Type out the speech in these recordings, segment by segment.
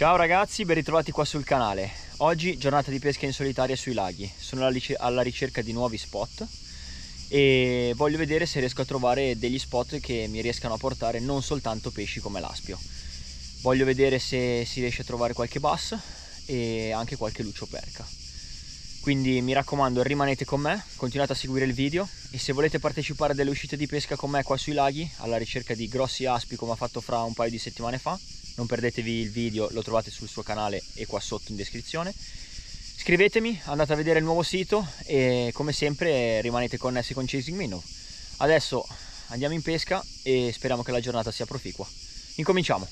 Ciao ragazzi, ben ritrovati qua sul canale. Oggi giornata di pesca in solitaria sui laghi. Sono alla ricerca di nuovi spot e voglio vedere se riesco a trovare degli spot che mi riescano a portare non soltanto pesci come l'aspio. Voglio vedere se si riesce a trovare qualche bass e anche qualche lucioperca. Quindi mi raccomando, rimanete con me, continuate a seguire il video e se volete partecipare a delle uscite di pesca con me qua sui laghi alla ricerca di grossi aspi come ha fatto Fra un paio di settimane fa, non perdetevi il video, lo trovate sul suo canale e qua sotto in descrizione. Scrivetemi, andate a vedere il nuovo sito e come sempre rimanete connessi con Chasing Minnow. Adesso andiamo in pesca e speriamo che la giornata sia proficua. Incominciamo!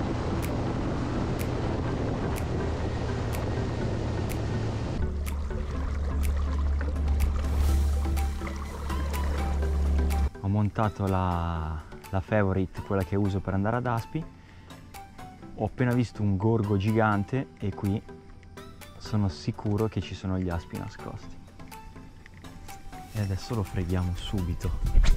Ho montato la favorite, quella che uso per andare ad aspi. Ho appena visto un gorgo gigante e qui sono sicuro che ci sono gli aspi nascosti. E adesso lo freghiamo subito.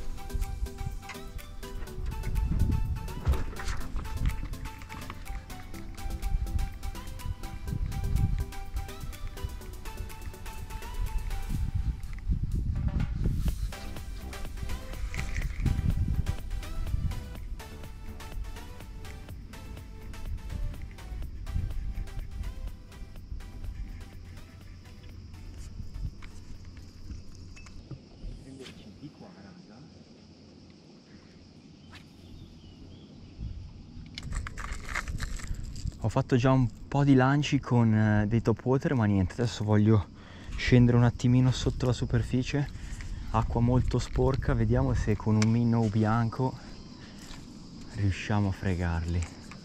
Ho fatto già un po' di lanci con dei top water, ma niente, adesso voglio scendere un attimino sotto la superficie, acqua molto sporca, vediamo se con un minnow bianco riusciamo a fregarli.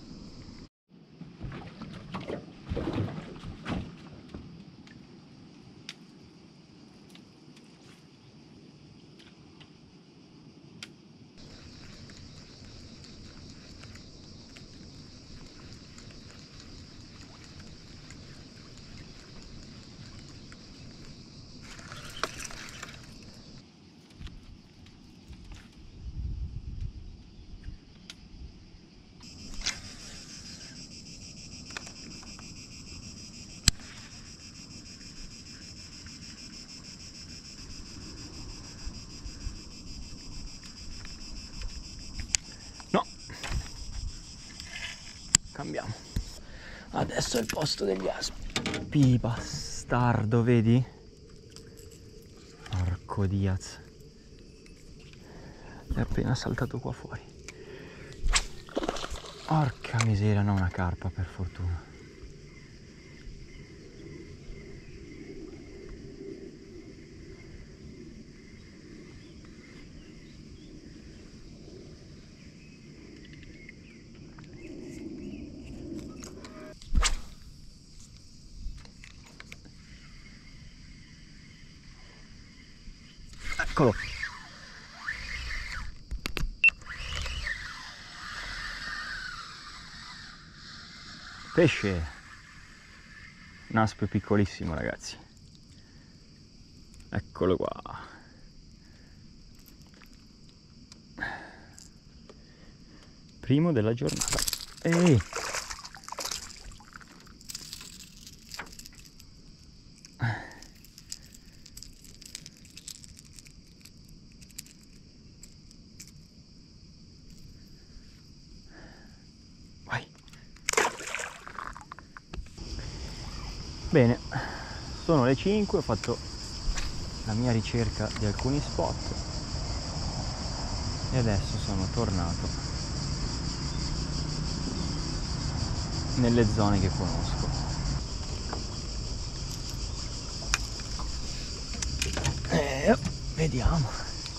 Cambiamo. Adesso è il posto degli aspi, bastardo, vedi? Porco Diaz. È appena saltato qua fuori. Porca miseria, non una carpa per fortuna. Eccolo. Pesce. Un aspio piccolissimo, ragazzi. Eccolo qua. Primo della giornata. Ehi. Bene, sono le 5, ho fatto la mia ricerca di alcuni spot e adesso sono tornato nelle zone che conosco. Vediamo.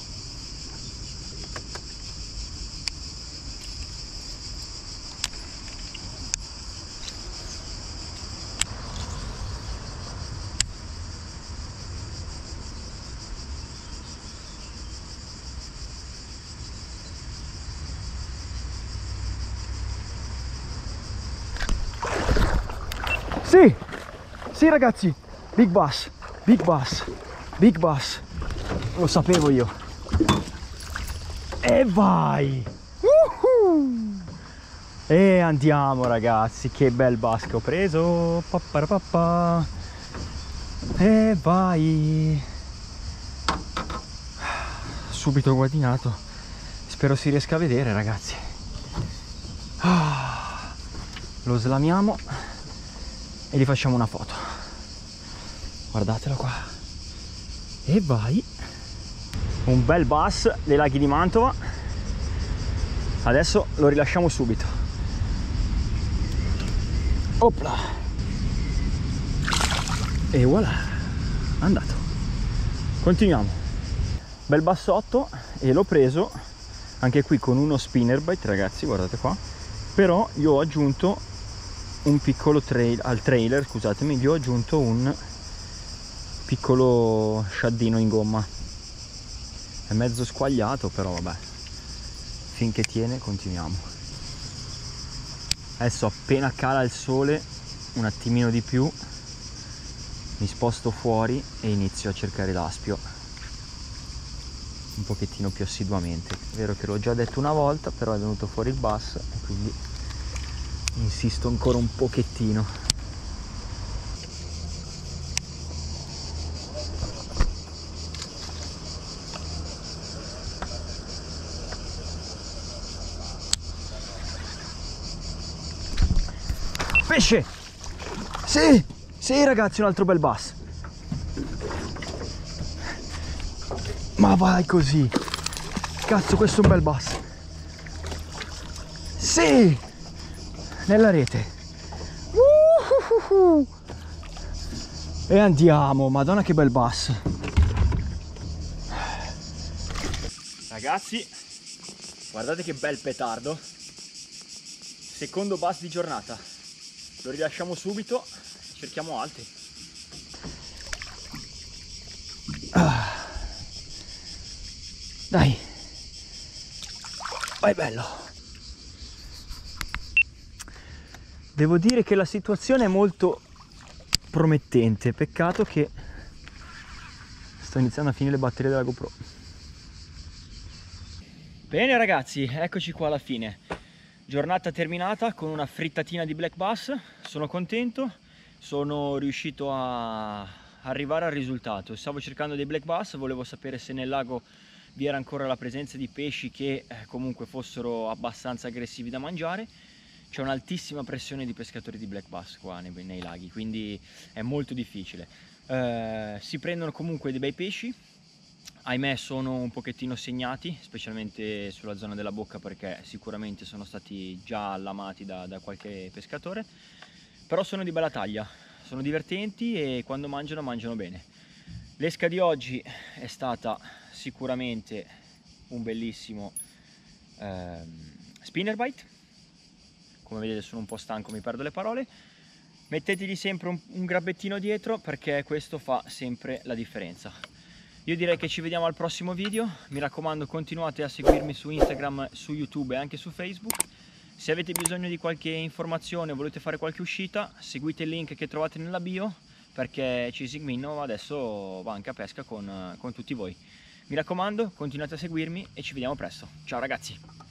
Sì, sì ragazzi, big bass, big bass, big bass, lo sapevo io. E vai! E andiamo ragazzi, che bel bass che ho preso. Papparapappa. E vai. Subito guadagnato. Spero si riesca a vedere ragazzi. Lo slamiamo e gli facciamo una foto. Guardatelo qua. E vai. Un bel bass dei laghi di Mantova. Adesso lo rilasciamo subito. Opla. E voilà, andato. Continuiamo. Bel bassotto e l'ho preso anche qui con uno spinnerbait ragazzi, guardate qua. Però gli ho aggiunto un piccolo al trailer, scusatemi, gli ho aggiunto un piccolo sciaddino in gomma. È mezzo squagliato, però vabbè, finché tiene continuiamo. Adesso appena cala il sole un attimino di più mi sposto fuori e inizio a cercare l'aspio un pochettino più assiduamente. È vero che l'ho già detto una volta, però è venuto fuori il bass e quindi insisto ancora un pochettino. Pesce! Sì! Sì ragazzi, un altro bel bass. Ma vai così! Cazzo, questo è un bel bass. Sì! Nella rete. E andiamo, madonna che bel bass. Ragazzi, guardate che bel petardo. Secondo bass di giornata. Lo rilasciamo subito, cerchiamo altri. Dai. Vai bello. Devo dire che la situazione è molto promettente, peccato che sto iniziando a finire le batterie della GoPro. Bene ragazzi, eccoci qua alla fine. Giornata terminata con una frittatina di black bass. Sono contento, sono riuscito a arrivare al risultato. Stavo cercando dei black bass, volevo sapere se nel lago vi era ancora la presenza di pesci che comunque fossero abbastanza aggressivi da mangiare. C'è un'altissima pressione di pescatori di black bass qua nei laghi, quindi è molto difficile. Si prendono comunque dei bei pesci. Ahimè sono un pochettino segnati, specialmente sulla zona della bocca, perché sicuramente sono stati già allamati da qualche pescatore, però sono di bella taglia, sono divertenti e quando mangiano mangiano bene. L'esca di oggi è stata sicuramente un bellissimo spinnerbait. Come vedete sono un po' stanco, mi perdo le parole. Mettetegli sempre un grabbettino dietro, perché questo fa sempre la differenza. Io direi che ci vediamo al prossimo video. Mi raccomando, continuate a seguirmi su Instagram, su YouTube e anche su Facebook. Se avete bisogno di qualche informazione o volete fare qualche uscita, seguite il link che trovate nella bio, perché Chasing Minnow adesso va anche a pesca con tutti voi. Mi raccomando, continuate a seguirmi e ci vediamo presto. Ciao ragazzi!